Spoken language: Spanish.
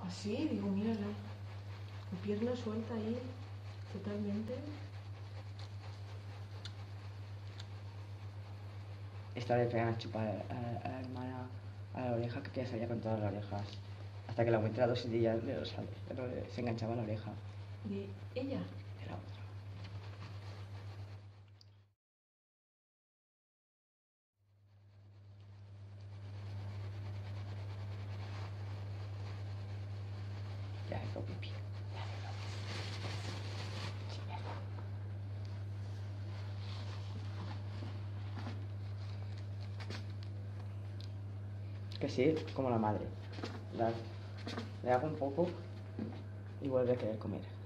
Así, digo, mírala. La pierna suelta ahí, totalmente. Esta vez pegan a chupar a la hermana a la oreja, que ya salía con todas las orejas. Hasta que la aumenté a 2 y ya se enganchaba a la oreja. ¿De ella? De la otra. Ya hizo pipí. Que sí, como la madre. Le hago un poco y vuelve a querer comer.